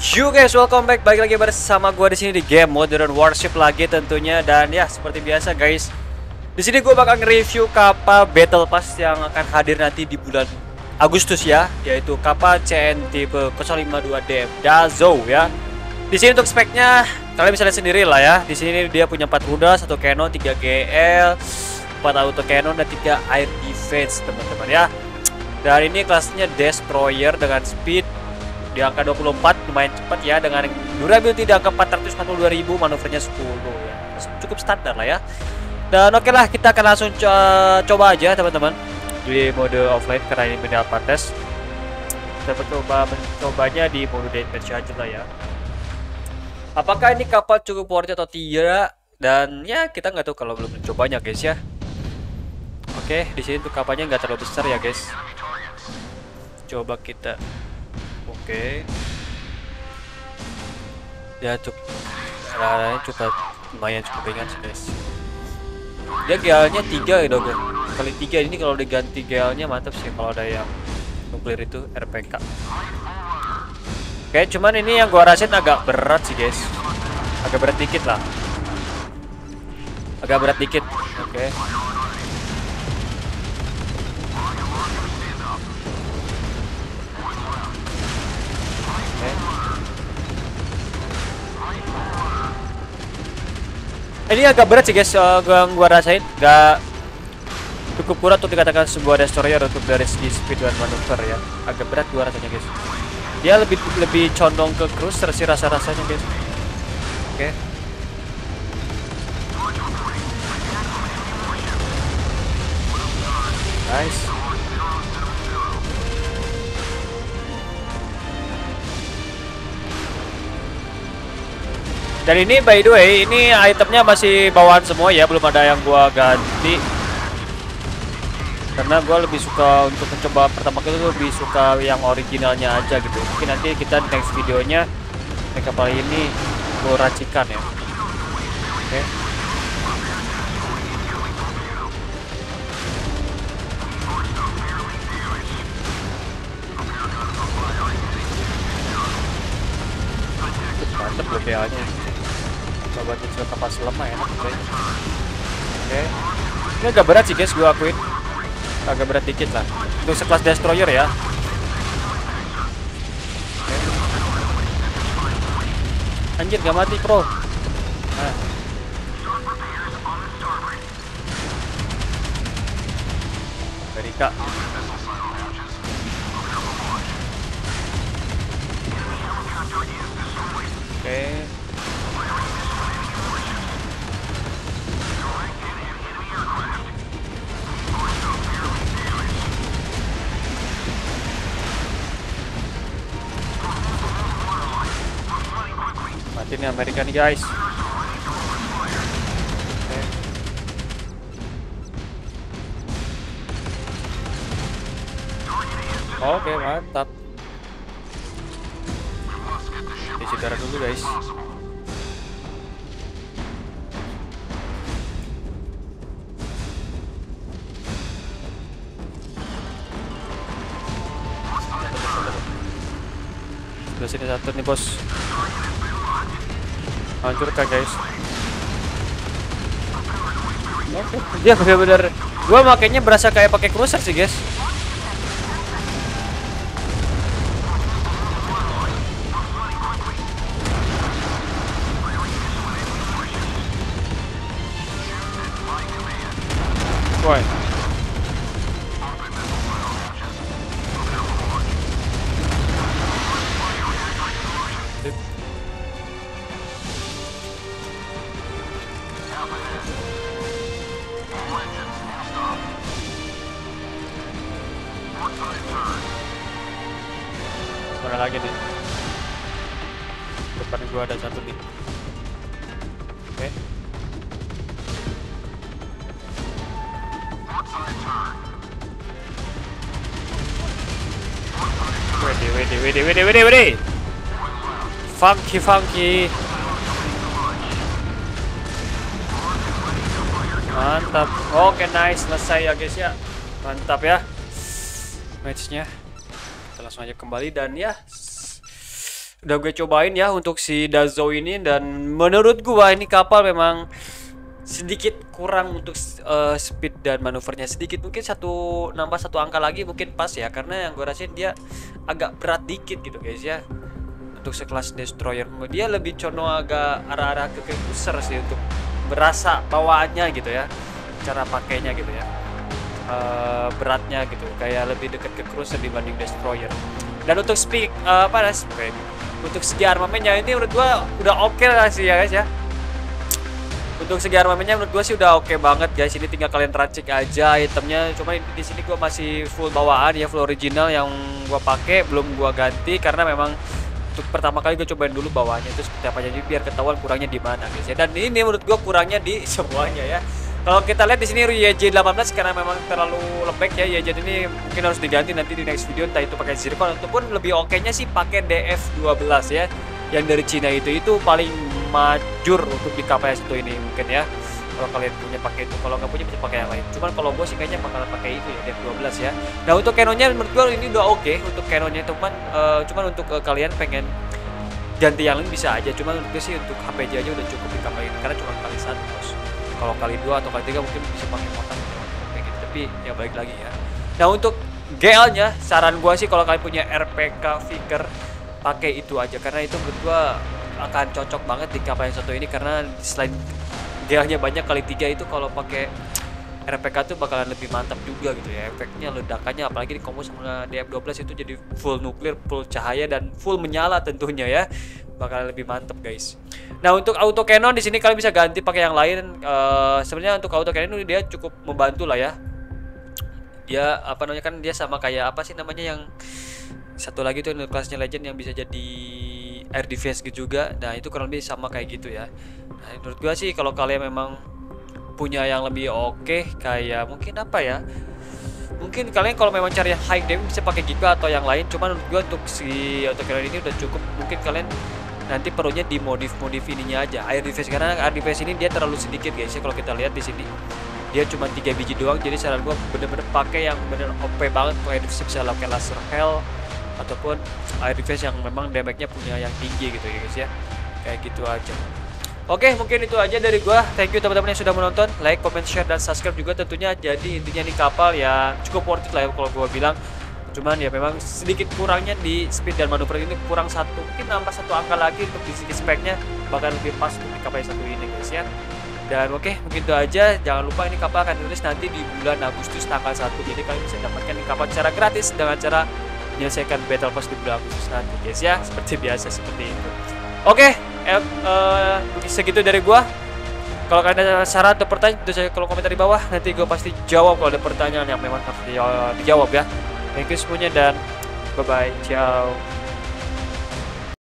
You guys, welcome back. Balik lagi bersama gua di sini di game Modern Warship lagi tentunya. Dan ya, seperti biasa guys, di sini gua bakal nge-review kapal Battle Pass yang akan hadir nanti di bulan Agustus ya, yaitu kapal CN tipe 052DM Dazo ya. Di sini untuk speknya kalian bisa lihat sendiri lah ya. Di sini dia punya 4 rudal, 1 cannon, 3 GL, 4 auto cannon dan 3 air defense teman-teman ya. Dan ini kelasnya destroyer dengan speed di angka 24, lumayan cepat ya, dengan durability di angka 442.000, manuvernya 10 ya. Cukup standar lah ya. Dan oke lah, kita akan langsung coba aja teman-teman di mode offline karena ini mini alpha test. Kita mencobanya di mode deathmatch aja lah ya. Apakah ini kapal cukup worth it atau tidak? Dan ya kita nggak tahu kalau belum mencobanya guys ya. Oke, di sini tuh kapalnya nggak terlalu besar ya guys. Coba kita. Oke. Ya cukup cukup lumayan cukup ringan sih guys. Dia GL-nya 3 ya dong. Kali 3 ini kalau diganti GL-nya mantap sih kalau ada yang nuklir itu RPK. Oke, cuman ini yang gua rasain agak berat sih guys. Agak berat dikit lah. Agak berat dikit. Oke. Ini agak berat sih guys, gua rasain gak cukup kuat untuk dikatakan sebuah destroyer untuk dari segi speed dan manuver ya. Agak berat gua rasanya guys. Dia lebih condong ke cruiser sih rasa-rasanya guys. Oke. Nice. Dan ini by the way, ini itemnya masih bawaan semua ya, belum ada yang gua ganti. Karena gua lebih suka untuk mencoba pertama kali tuh lebih suka yang originalnya aja gitu. Mungkin nanti kita next videonya kapal ini gua racikan ya. Oke. Mantep loh PA-nya. Coba kita kapal selam ya enak kayaknya. Oke. Ini agak berat sih guys, gua akuin. Agak berat dikit lah. Untuk sekelas destroyer ya. Oke. Anjir gak mati bro. Nah. Amerika. Oke. Mati nih Amerika nih guys. Oke, mantap. Isi darah dulu guys. Sebelah sini satu nih bos. Hancurkan guys. Dia bener-bener, gua makanya berasa kayak pakai cruiser sih guys. Woi. Mana lagi nih? Depan gua ada satu nih. Oke. Wede. Funky. Mantap. Oke, nice, selesai ya guys ya. Mantap ya matchnya. Kita langsung aja kembali dan ya udah gue cobain ya untuk si Dazo ini, dan menurut gua ini kapal memang sedikit kurang untuk speed dan manuvernya sedikit, mungkin nambah satu angka lagi mungkin pas ya, karena yang gue rasain dia agak berat dikit gitu guys ya. Untuk sekelas destroyer dia lebih condong agak arah-arah ke cruiser sih untuk berasa bawaannya gitu ya, cara pakainya gitu ya. Beratnya gitu kayak lebih dekat ke cruiser dibanding destroyer. Dan untuk untuk segi armamennya ini menurut gua udah oke lah sih ya guys ya. Untuk segi armamennya menurut gua sih udah oke banget guys. Ini tinggal kalian racik aja itemnya. Cuma di sini gua masih full bawaan ya, full original yang gua pakai, belum gua ganti karena memang untuk pertama kali gue cobain dulu bawaannya itu seperti apa, jadi biar ketahuan kurangnya di mana guys ya. Dan ini menurut gua kurangnya di semuanya ya. Kalau kita lihat di sini YJ18 karena memang terlalu lembek ya, YJ ini mungkin harus diganti nanti di next video, entah itu pakai zircon ataupun lebih oke-nya sih pakai DF12 ya. Yang dari Cina itu paling majur untuk di KPS itu ini mungkin ya. Kalau kalian punya pakai itu, kalau nggak punya bisa pakai yang lain. Cuman kalau gue sih kayaknya bakalan pakai itu ya, DF12 ya. Nah untuk Canonnya menurut gue ini udah oke untuk Canonnya, cuman untuk kalian pengen ganti yang lain bisa aja. Cuman menurut gue sih untuk HPJ aja udah cukup di kapal ini karena cuma kali 1 bos. Kalau kali 2 atau kali 3 mungkin bisa pakai motor kayak gitu, tapi ya balik lagi ya. Nah untuk GL nya saran gua sih kalau kalian punya RPK Vicker pakai itu aja, karena itu menurut gua akan cocok banget di kapal yang satu ini, karena selain GL nya banyak kali 3 itu kalau pakai RPK tuh bakalan lebih mantap juga gitu ya, efeknya ledakannya apalagi di combo sama DF12 itu jadi full nuklir, full cahaya dan full menyala tentunya ya, bakalan lebih mantap guys. Nah untuk auto cannon di sini kalian bisa ganti pakai yang lain. Sebenarnya untuk auto cannon dia cukup membantu lah ya. Dia apa namanya kan dia sama kayak apa sih namanya yang satu lagi tuh kelasnya legend yang bisa jadi air defense gitu juga. Nah itu kurang lebih sama kayak gitu ya. Nah menurut gua sih kalau kalian memang punya yang lebih oke kayak mungkin apa ya, mungkin kalian kalau memang cari high damage bisa pakai Giga atau yang lain. Cuman menurut gua untuk si auto cannon ini udah cukup. Mungkin kalian nanti perlunya di modif ininya aja air defense, karena air defense ini dia terlalu sedikit guys ya. Kalau kita lihat di sini dia cuma 3 biji doang, jadi saran gua bener-bener pakai yang bener OP banget. Air defense bisa pakai laser hell ataupun air defense yang memang damage-nya punya yang tinggi gitu ya guys ya, kayak gitu aja. Oke, mungkin itu aja dari gua. Thank you teman-teman yang sudah menonton, like, comment, share, dan subscribe juga tentunya. Jadi intinya nih kapal ya cukup worth it lah ya kalau gua bilang. Cuman ya memang sedikit kurangnya di speed dan manuver ini, kurang satu, mungkin nambah satu angka lagi untuk di segi speknya bakal lebih pas untuk di kapal yang satu ini guys ya. Dan oke, mungkin itu aja. Jangan lupa ini kapal akan rilis nanti di bulan Agustus tanggal 1, jadi kalian bisa dapatkan ini kapal secara gratis dengan cara menyelesaikan battle pass di bulan Agustus nanti guys ya, seperti biasa seperti itu. Oke, segitu dari gua. Kalau kalian ada saran atau pertanyaan, tentu saja kalau komentar di bawah, nanti gua pasti jawab kalau ada pertanyaan yang memang harus dijawab ya. Thank you semuanya dan bye-bye, ciao.